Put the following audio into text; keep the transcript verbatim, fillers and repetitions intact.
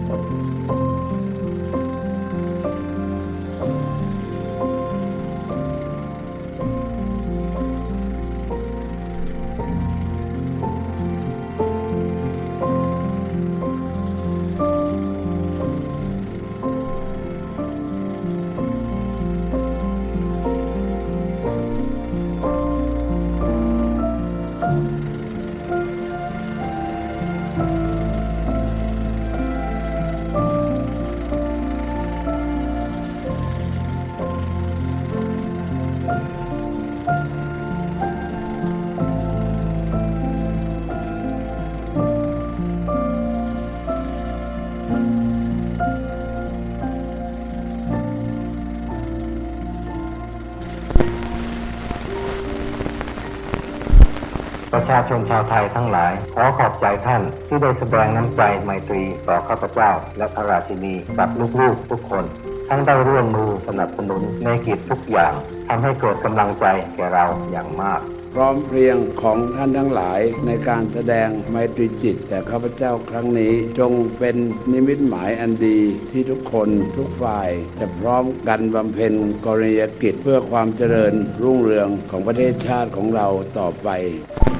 ประชาชนชาวไทยทั้งหลายขอขอบใจท่านที่ได้แสดงน้ำใจไมตรีต่อข้าพเจ้าและพระราชินีกับลูกๆทุกคนทั้งได้ร่วมมือสนับสนุนในกิจทุกอย่างทำให้เกิดกำลังใจแก่เราอย่างมากพร้อมเพรียงของท่านทั้งหลายในการแสดงไมตรีจิตแต่ข้าพเจ้าครั้งนี้จงเป็นนิมิตหมายอันดีที่ทุกคนทุกฝ่ายจะพร้อมกันบำเพ็ญกรณียกิจเพื่อความเจริญรุ่งเรืองของประเทศชาติของเราต่อไป